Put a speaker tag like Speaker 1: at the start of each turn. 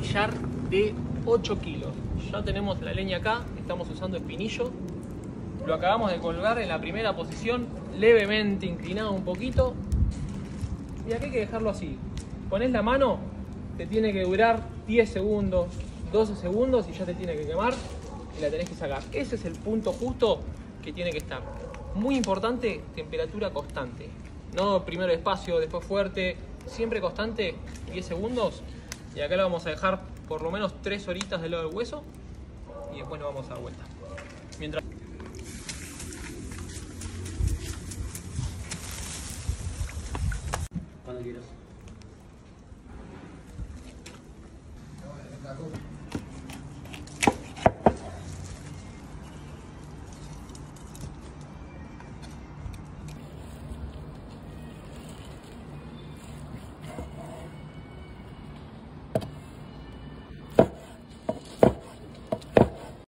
Speaker 1: costillar de 8 kilos. Ya tenemos la leña acá, estamos usando espinillo. Lo acabamos de colgar en la primera posición, levemente inclinado un poquito. Y aquí hay que dejarlo así. Pones la mano, te tiene que durar 10 segundos, 12 segundos y ya te tiene que quemar y la tenés que sacar. Ese es el punto justo que tiene que estar. Muy importante, temperatura constante. No primero despacio, después fuerte, siempre constante, 10 segundos. Y acá lo vamos a dejar por lo menos 3 horitas del lado del hueso y después lo vamos a dar vuelta. Mientras...
Speaker 2: Cuando quieras.